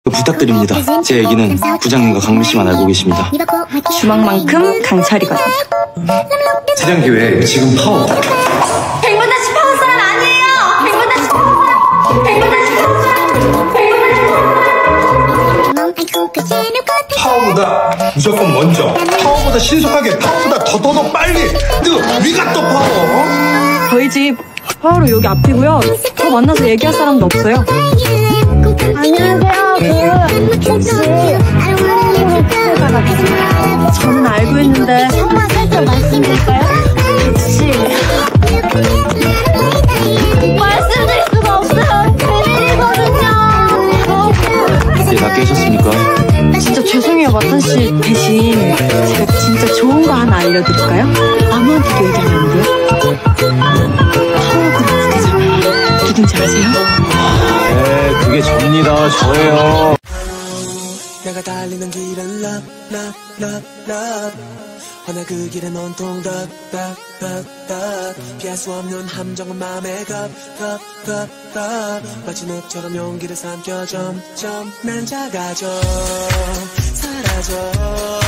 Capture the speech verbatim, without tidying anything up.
부탁드립니다. 제 얘기는 부장님과 강민씨만 알고 계십니다. 주먹만큼 강철이거든요. 촬영 기회 지금 파워. 백만 다시 파워 사람 아니에요. 백만 다시 파워 사람. 백만 다시 파워 사람. 백만 다시 파워보다 무조건 먼저, 파워보다 신속하게, 파워보다 더더더 빨리, 뜨 위가 또 파워. 저희 집 파워로 여기 앞이고요. 저 만나서 얘기할 사람도 없어요. 안녕하세요. 그 혹시 저는 알고 있는데 한번 살짝 말씀드릴까요? 혹시 말씀드릴 수가 없어요. 비밀이거든요. 예, 나 깨셨습니까? 진짜 죄송해요, 마탄씨 대신 제가 진짜 좋은 거 하나 알려드릴까요? 아무한테도 얘기하면 안 돼요. 파워 그룹 부대잖아요. 누군지 아세요? 네, 그게 접니다. 저예요. 내가 달리는 길은 love, love, love, love. 허나 그 길은 온통 덕, 덕, 덕, 덕. 피할 수 없는 함정은 맘에 겁, 겁, 겁, 겁. 마치 늪처럼 용기를 삼켜 점점 난 작아져, 사라져.